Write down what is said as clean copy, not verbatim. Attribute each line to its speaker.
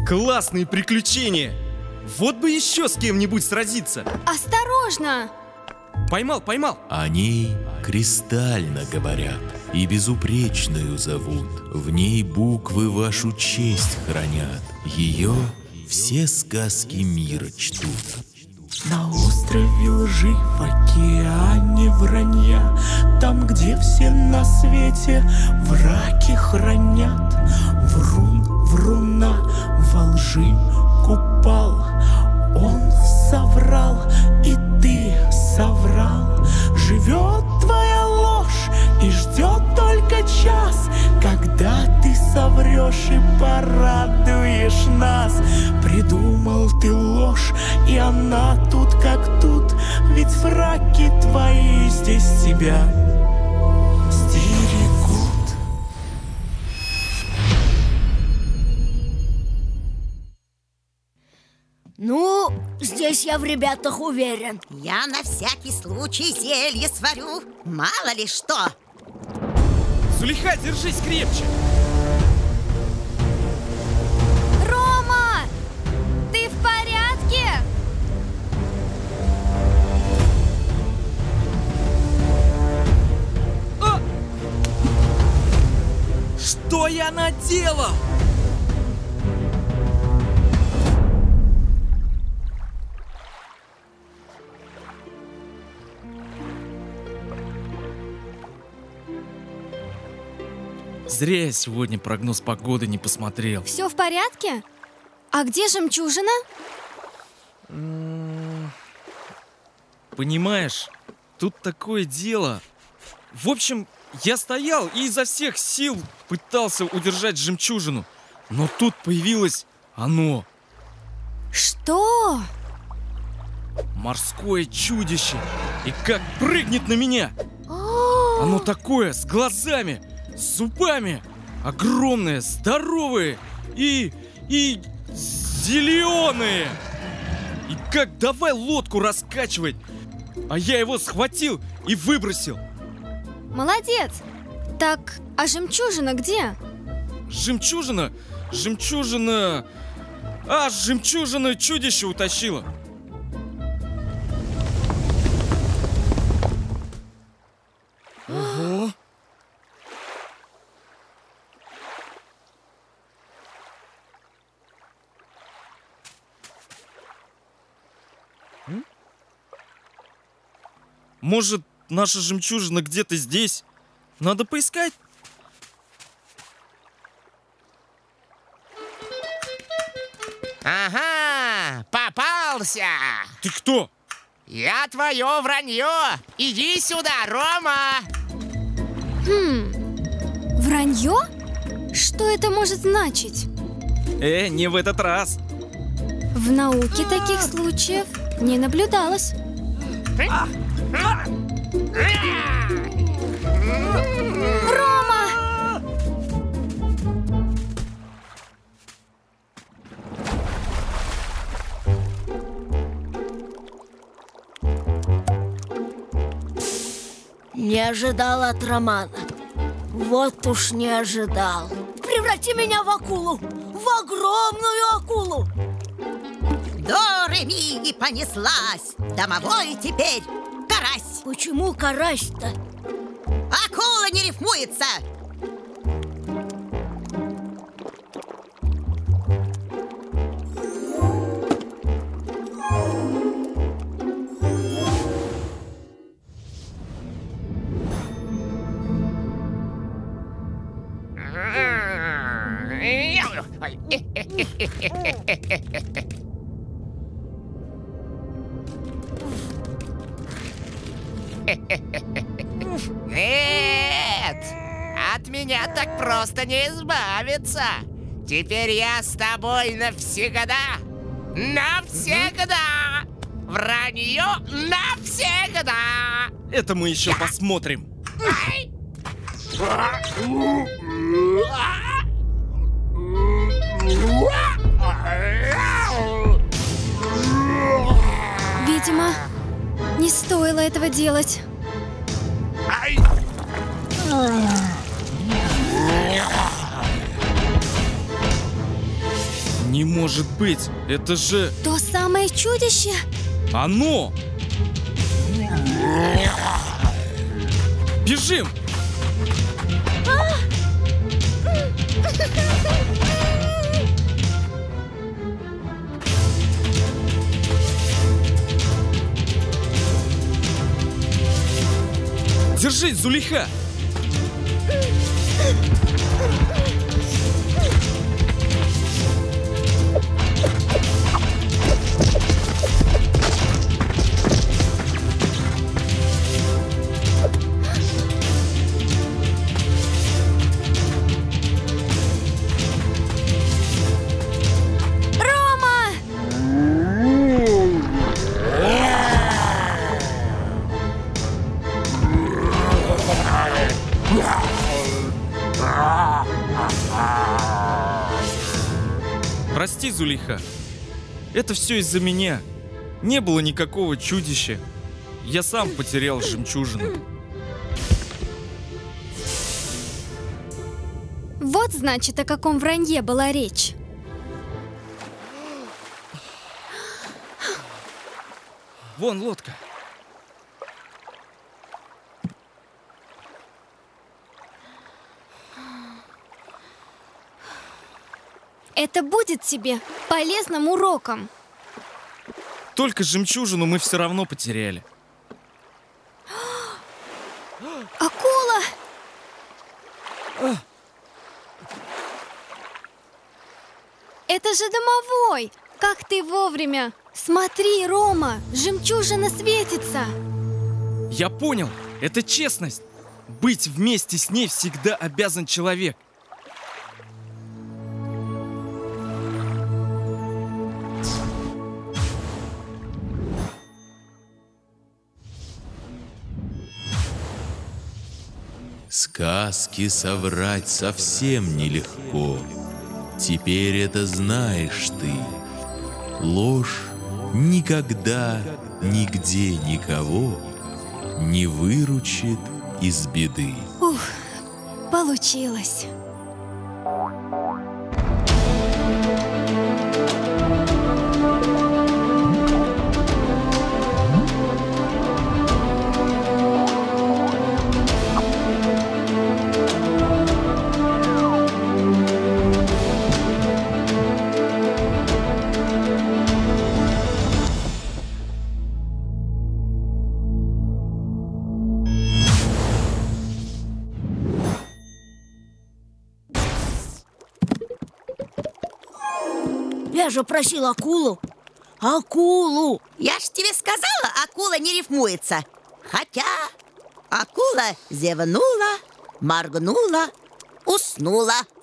Speaker 1: Классные приключения! Вот бы еще с кем-нибудь сразиться!
Speaker 2: Осторожно!
Speaker 1: Поймал, поймал!
Speaker 3: О ней кристально говорят и безупречную зовут. В ней буквы вашу честь хранят. Ее все сказки мира чтут.
Speaker 4: На острове лжи, в океане вранья, там, где все на свете враки хранят. Врун, вруна во лжи купал, он соврал, и ты соврал. Живет твоя ложь и ждет только час, когда ты соврешь и порадуешь нас. Придумал ты ложь, и она тут как тут, ведь враки твои здесь тебя стерегут.
Speaker 5: Ну, здесь я в ребятах уверен.
Speaker 6: Я на всякий случай зелье сварю. Мало ли что.
Speaker 1: Зулейха, держись крепче!
Speaker 2: Рома! Ты в порядке?
Speaker 1: Что я наделал? Зря я сегодня прогноз погоды не посмотрел.
Speaker 2: Все в порядке? А где жемчужина?
Speaker 1: Понимаешь, тут такое дело. В общем, я стоял и изо всех сил пытался удержать жемчужину. Но тут появилось оно.
Speaker 2: Что?
Speaker 1: Морское чудище. И как прыгнет на меня. Оно такое, с глазами, с зубами. Огромное, здоровое и зеленое. И как давай лодку раскачивать. А я его схватил и выбросил.
Speaker 2: Молодец! Так, а жемчужина где?
Speaker 1: Жемчужина? Жемчужина чудище утащила. Ого. Может, наша жемчужина где-то здесь? Надо поискать.
Speaker 7: Ага, попался!
Speaker 1: Ты кто?
Speaker 7: Я твое вранье! Иди сюда, Рома!
Speaker 2: Вранье? Что это может значить?
Speaker 1: Не в этот раз.
Speaker 2: В науке таких случаев не наблюдалось. Рома!
Speaker 5: Не ожидал от Романа. Вот уж не ожидал. Преврати меня в акулу! В огромную акулу!
Speaker 6: До Реми и понеслась. Домовой теперь карась.
Speaker 5: Почему карась-то?
Speaker 6: Акула не рифмуется.
Speaker 7: Нет! От меня так просто не избавиться! Теперь я с тобой навсегда! Навсегда! Вранье навсегда!
Speaker 1: Это мы еще посмотрим.
Speaker 2: Видимо, не стоило этого делать.
Speaker 1: Не может быть! Это же
Speaker 2: То самое чудище?
Speaker 1: оно! Бежим! Держись, Зулейха! Прости, Зулейха. Это все из-за меня. Не было никакого чудища. Я сам потерял жемчужину.
Speaker 2: Вот значит, о каком вранье была речь.
Speaker 1: Вон лодка.
Speaker 2: Это будет тебе полезным уроком.
Speaker 1: Только жемчужину мы все равно потеряли.
Speaker 2: Акула! Это же домовой! Как ты вовремя! Смотри, Рома, жемчужина светится!
Speaker 1: Я понял, это честность. Быть вместе с ней всегда обязан человек.
Speaker 3: Сказки соврать совсем нелегко. Теперь это знаешь ты. Ложь никогда, нигде никого не выручит из беды.
Speaker 2: Ух, получилось.
Speaker 5: Я же просил акулу. Акулу!
Speaker 6: Я ж тебе сказала, акула не рифмуется. Хотя акула зевнула, моргнула, уснула.